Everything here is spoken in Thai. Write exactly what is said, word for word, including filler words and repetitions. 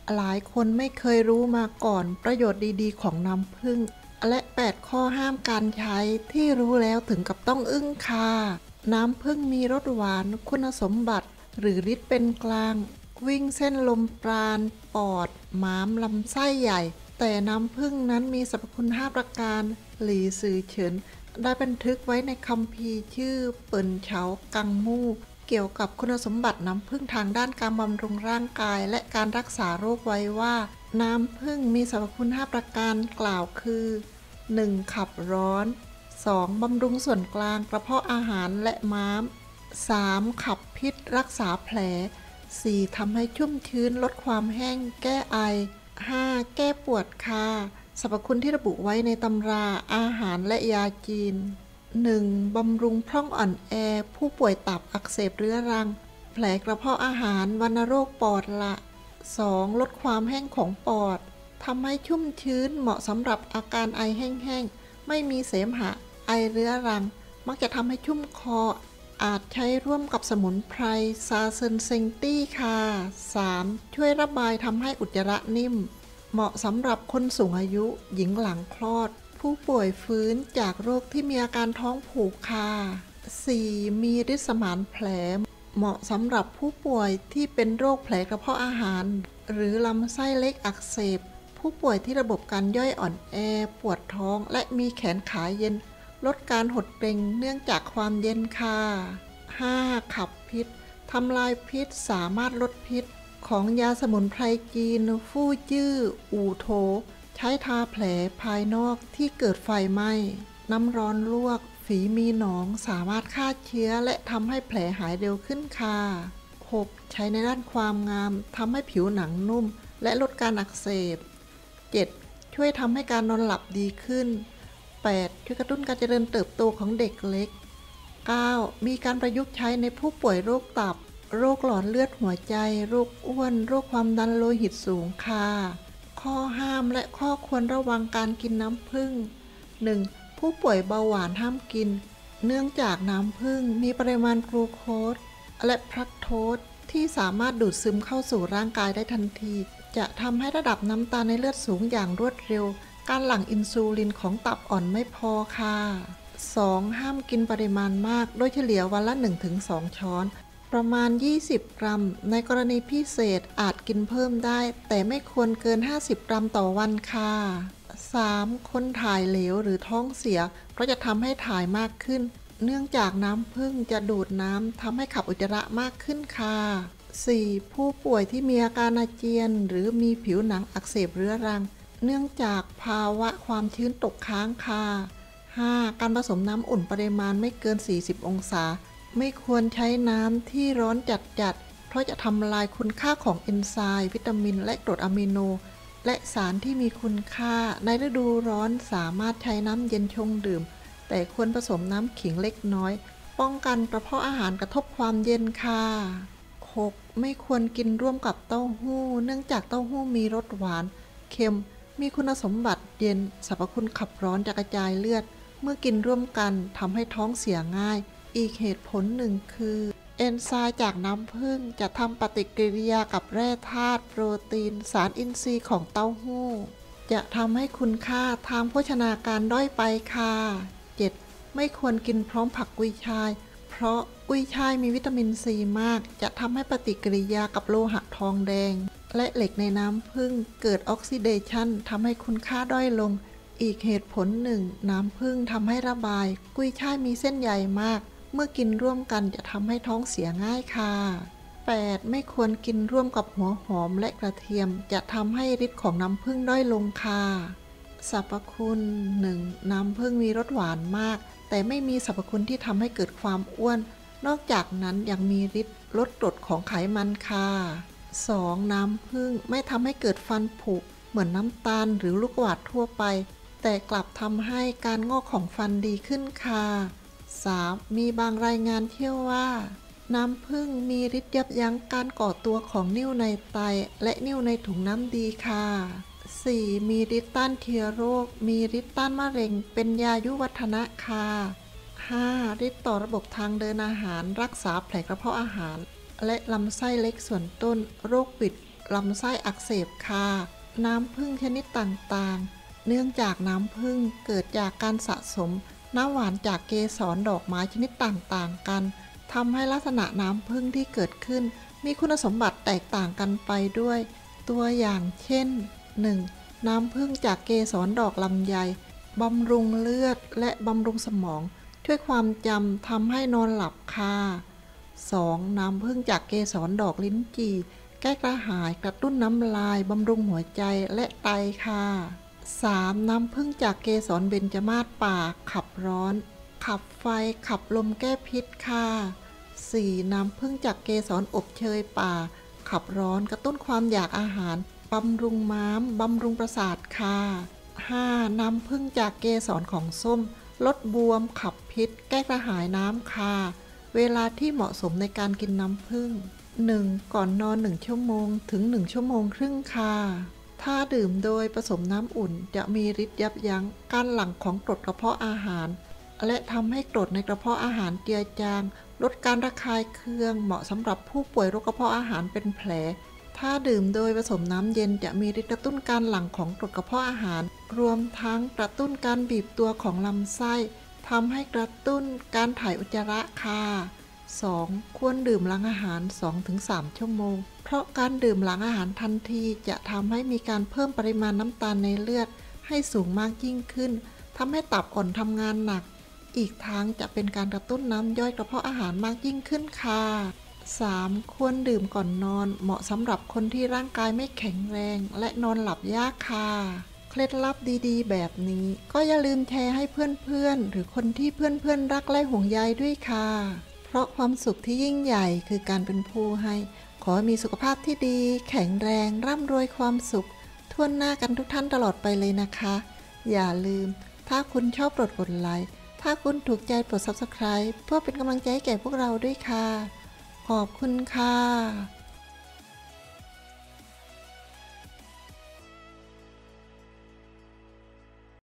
หลายคนไม่เคยรู้มาก่อนประโยชน์ดีๆของน้ำผึ้งและแปดข้อห้ามการใช้ที่รู้แล้วถึงกับต้องอึ้งค่ะน้ำผึ้งมีรสหวานคุณสมบัติหรือฤทธิ์เป็นกลางวิ่งเส้นลมปราณปอดม้ามลำไส้ใหญ่แต่น้ำผึ้งนั้นมีสรรพคุณห้าประการหลี่ซือเฉินได้บันทึกไว้ในคัมภีร์ชื่อเปิ่นเฉากังมู่เกี่ยวกับคุณสมบัติน้ำผึ้งทางด้านการบำรุงร่างกายและการรักษาโรคไว้ว่าน้ำผึ้งมีสรรพคุณห้าประการกล่าวคือ หนึ่ง. ขับร้อน สอง. บำรุงส่วนกลางกระเพาะอาหารและม้าม สาม. ขับพิษรักษาแผล สี่. ทำให้ชุ่มชื้นลดความแห้งแก้ไอ ห้า. แก้ปวดคาสรรพคุณที่ระบุไว้ในตำราอาหารและยาจีน หนึ่ง. บำรุงพร่องอ่อนแอผู้ป่วยตับอักเสบเรื้อรังแผลกระเพาะอาหารวัณโรคปอดละ สอง. ลดความแห้งของปอดทำให้ชุ่มชื้นเหมาะสำหรับอาการไอแห้งๆไม่มีเสมหะไอเรื้อรังมักจะทำให้ชุ่มคออาจใช้ร่วมกับสมุนไพรซาเซินเซงตี้ค่ะ สาม. ช่วยระบายทำให้อุจจาระนิ่มเหมาะสำหรับคนสูงอายุหญิงหลังคลอดผู้ป่วยฟื้นจากโรคที่มีอาการท้องผูกค่ะ สี่. มีฤทธิ์สมานแผลเหมาะสำหรับผู้ป่วยที่เป็นโรคแผลกระเพาะอาหารหรือลำไส้เล็กอักเสบผู้ป่วยที่ระบบการย่อยอ่อนแอปวดท้องและมีแขนขาเย็นลดการหดเกร็งเนื่องจากความเย็นค่ะ ห้า. ขับพิษทำลายพิษสามารถลดพิษของยาสมุนไพรจีนฟู่จื้ออู่โถใช้ทาแผลภายนอกที่เกิดไฟไหม้น้ำร้อนลวกฝีมีหนองสามารถฆ่าเชื้อและทำให้แผลหายเร็วขึ้นค่ะ หก. ใช้ในด้านความงามทำให้ผิวหนังนุ่มและลดการอักเสบ เจ็ด. ช่วยทำให้การนอนหลับดีขึ้น แปด. ช่วยกระตุ้นการเจริญเติบโตของเด็กเล็ก เก้า. มีการประยุกต์ใช้ในผู้ป่วยโรคตับโรคหลอดเลือดหัวใจโรคอ้วนโรคความดันโลหิตสูงค่ะข้อห้ามและข้อควรระวังการกินน้ำผึ้ง หนึ่ง. ผู้ป่วยเบาหวานห้ามกินเนื่องจากน้ำผึ้งมีปริมาณกลูโคสและฟรักโตสที่สามารถดูดซึมเข้าสู่ร่างกายได้ทันทีจะทำให้ระดับน้ำตาลในเลือดสูงอย่างรวดเร็วการหลั่งอินซูลินของตับอ่อนไม่พอค่ะ สอง. ห้ามกินปริมาณมากโดยเฉลี่ยวันละ หนึ่งถึงสอง ช้อนประมาณยี่สิบกรัมในกรณีพิเศษอาจกินเพิ่มได้แต่ไม่ควรเกินห้าสิบกรัมต่อวันค่ะ สาม. คนถ่ายเหลวหรือท้องเสียเพราะจะทำให้ถ่ายมากขึ้นเนื่องจากน้ำผึ้งจะดูดน้ำทำให้ขับอุจจาระมากขึ้นค่ะ สี่. ผู้ป่วยที่มีอาการอาเจียนหรือมีผิวหนังอักเสบเรื้อรังเนื่องจากภาวะความชื้นตกค้างค่ะ ห้า. การผสมน้ำอุ่นปริมาณไม่เกินสี่สิบองศาไม่ควรใช้น้ำที่ร้อนจัดๆเพราะจะทำลายคุณค่าของเอนไซม์วิตามินและกรดอะมิโนและสารที่มีคุณค่าในฤดูร้อนสามารถใช้น้ำเย็นชงดื่มแต่ควรผสมน้ำขิงเล็กน้อยป้องกันกระเพาะอาหารกระทบความเย็นค่ะ หก. ไม่ควรกินร่วมกับเต้าหู้เนื่องจากเต้าหู้มีรสหวานเค็มมีคุณสมบัติเย็นสรรพคุณขับร้อนจะกระจายเลือดเมื่อกินร่วมกันทำให้ท้องเสียง่ายอีกเหตุผลหนึ่งคือเอนไซม์จากน้ำผึ้งจะทำปฏิกิริยากับแร่ธาตุโปรตีนสารอินทรีย์ของเต้าหู้จะทำให้คุณค่าทางโภชนาการด้อยไปค่ะ เจ็ด. ไม่ควรกินพร้อมผักกุยช่ายเพราะกุยช่ายมีวิตามินซีมากจะทำให้ปฏิกิริยากับโลหะทองแดงและเหล็กในน้ำผึ้งเกิดออกซิเดชันทำให้คุณค่าด้อยลงอีกเหตุผลหนึ่งน้ำผึ้งทำให้ระบายกุยช่ายมีเส้นใยมากเมื่อกินร่วมกันจะทำให้ท้องเสียง่ายค่ะ แปด. ไม่ควรกินร่วมกับหัวหอมและกระเทียมจะทำให้ฤทธิ์ของน้ำผึ้งด้อยลงค่ะสรรพคุณ หนึ่ง. น้ำผึ้งมีรสหวานมากแต่ไม่มีสรรพคุณที่ทำให้เกิดความอ้วนนอกจากนั้นยังมีฤทธิ์ลดกรดของไขมันค่ะ สอง. น้ำผึ้งไม่ทำให้เกิดฟันผุเหมือนน้ำตาลหรือลูกหวาดทั่วไปแต่กลับทำให้การงอกของฟันดีขึ้นค่ะสาม. มีบางรายงานเที่ยวว่าน้ำผึ้งมีฤทธิ์ยับยั้งการก่อตัวของนิ่วในไตและนิ่วในถุงน้ำดีค่ะ สี่. มีฤทธิ์ต้านเชื้อโรคมีฤทธิ์ต้านมะเร็งเป็นยายุวัฒนะค่ะ ห้า. ฤทธิ์ต่อระบบทางเดินอาหารรักษาแผลกระเพาะอาหารและลำไส้เล็กส่วนต้นโรคบิดลำไส้อักเสบค่ะน้ำผึ้งชนิดต่างๆเนื่องจากน้ำผึ้งเกิดจากการสะสมน้ำหวานจากเกสรดอกไม้ชนิดต่างๆกันทำให้ลักษณะน้ำผึ้งที่เกิดขึ้นมีคุณสมบัติแตกต่างกันไปด้วยตัวอย่างเช่น หนึ่ง. น้ำผึ้งจากเกสรดอกลำไยบำรุงเลือดและบำรุงสมองช่วยความจำทำให้นอนหลับค่ะ สอง. น้ำผึ้งจากเกสรดอกลิ้นจี่แก้กระหายกระตุ้นน้ำลายบำรุงหัวใจและไตค่ะ สาม. น้ำผึ้งจากเกสรเบญจมาศป่าขับร้อนขับไฟขับลมแก้พิษค่ะ สี่. น้ำผึ้งจากเกสรอบเชยป่าขับร้อนกระตุ้นความอยากอาหารบำรุงม้ามบำรุงประสาทค่ะ ห้า. น้ำผึ้งจากเกสรของส้มลดบวมขับพิษแก้กระหายน้ำค่ะเวลาที่เหมาะสมในการกินน้ำผึ้ง หนึ่ง. ก่อนนอนหนึ่งชั่วโมงถึงหนึ่งชั่วโมงครึ่งค่ะถ้าดื่มโดยผสมน้ำอุ่นจะมีฤทธิ์ยับยั้งการหลั่งของกรดกระเพาะอาหารและทำให้กรดในกระเพาะอาหารเจือจางลดการระคายเคืองเหมาะสำหรับผู้ป่วยโรคกระเพาะอาหารเป็นแผลถ้าดื่มโดยผสมน้ำเย็นจะมีฤทธิ์กระตุ้นการหลั่งของกรดกระเพาะอาหารรวมทั้งกระตุ้นการบีบตัวของลำไส้ทำให้กระตุ้นการถ่ายอุจจาระค่ะ สอง. ควรดื่มหลังอาหาร สองถึงสาม ชั่วโมงเพราะการดื่มหลังอาหารทันทีจะทำให้มีการเพิ่มปริมาณน้ำตาลในเลือดให้สูงมากยิ่งขึ้นทำให้ตับอ่อนทำงานหนักอีกทั้งจะเป็นการกระตุ้นน้ำย่อยกระเพาะอาหารมากยิ่งขึ้นค่ะ สาม. ควรดื่มก่อนนอนเหมาะสำหรับคนที่ร่างกายไม่แข็งแรงและนอนหลับยากค่ะเคล็ดลับดีๆแบบนี้ก็อย่าลืมแชร์ให้เพื่อนๆหรือคนที่เพื่อนๆรักและห่วงใยด้วยค่ะเพราะความสุขที่ยิ่งใหญ่คือการเป็นผู้ให้ขอให้มีสุขภาพที่ดีแข็งแรงร่ำรวยความสุขทั่วหน้ากันทุกท่านตลอดไปเลยนะคะอย่าลืมถ้าคุณชอบโปรดกดไลค์ถ้าคุณถูกใจโปรด ซับสไครบ์ เพื่อเป็นกำลังใจให้แก่พวกเราด้วยค่ะขอบคุณค่ะ